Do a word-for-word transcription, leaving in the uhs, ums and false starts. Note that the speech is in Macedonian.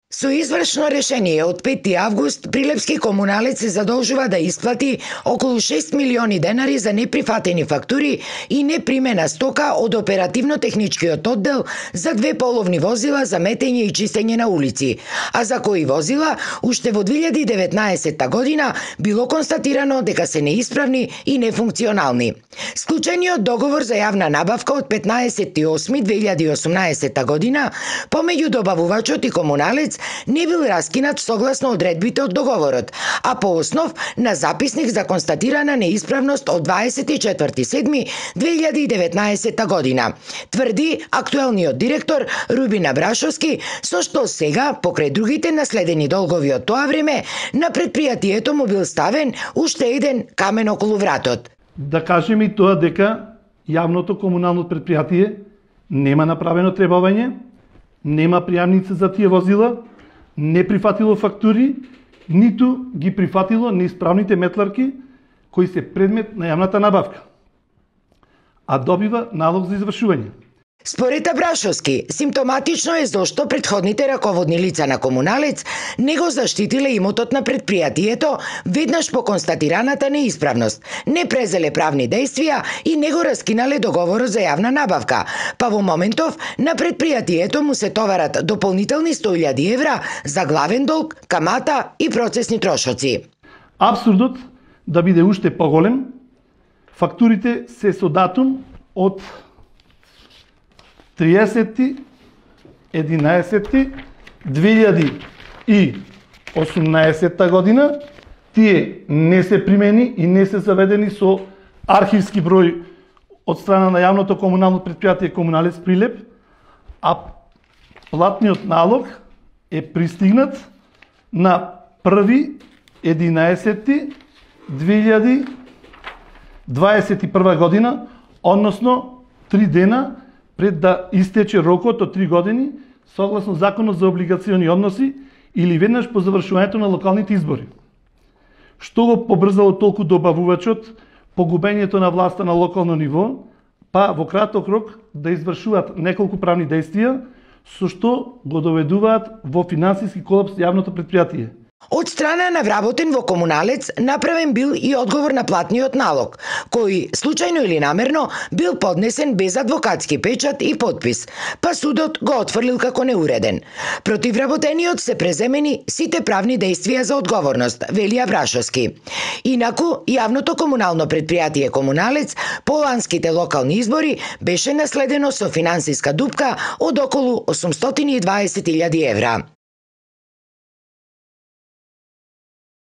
Со извршно решение од петти август, Прилепски комуналец се задолжува да исплати околу шест милиони денари за неприфатени фактури и непримена стока од оперативно-техничкиот оддел за две половни возила за метење и чистење на улици, а за кои возила уште во две илјади и деветнаесетта година било констатирано дека се неисправни и нефункционални. Склучениот договор за јавна набавка од петнаесетти осми две илјади и осумнаесетта година помеѓу добавувачот и комуналец не бил раскинат согласно одредбите од договорот, а по основ на записник за констатирана неисправност од дваесет и четврти седми две илјади и деветнаесетта година, тврди актуелниот директор Рубина Брашовски, со што сега, покрај другите наследени долгови од тоа време, на предпријатието му бил ставен уште еден камен околу вратот. Да кажеме и тоа дека јавното комунално предпријатие нема направено требување, нема пријамници за тие возила, не прифатило фактури, ниту ги прифатило неисправните метларки кои се предмет на јавната набавка, а добива налог за извршување. Според Абрашовски, симптоматично е зошто предходните раководни лица на комуналец не го заштитиле имотот на предпријатието веднаш по констатираната неисправност, не презеле правни дејствија и не го раскинале договорот за јавна набавка, па во моментов на предпријатието му се товарат дополнителни сто илјади евра за главен долг, камата и процесни трошоци. Апсурдот да биде уште поголем, фактурите се со датум од триесетти единаесети две илјади и осумнаесетта година, тие не се примени и не се заведени со архивски број од страна на јавното комунално предпријатие Комуналец Прилеп, а платниот налог е пристигнат на први единаесети две илјади дваесет и прва година, односно три дена пред да истече рокот од три години согласно Законот за облигациони односи или веднаш по завршувањето на локалните избори. Што го побрзало толку добавувачот погубењето на власта на локално ниво, па во краток рок да извршуваат неколку правни дејствија, со што го доведуваат во финансиски колапс јавното предпријатие. Од страна на вработен во комуналец направен бил и одговор на платниот налог, кој, случајно или намерно, бил поднесен без адвокатски печат и подпис, па судот го отфрлил како неуреден. Против вработениот се преземени сите правни дејствија за одговорност, вели Абрашовски. Инаку, јавното комунално предпријатие Комуналец по ланските локални избори беше наследено со финансиска дупка од околу осумстотини и дваесет илјади евра.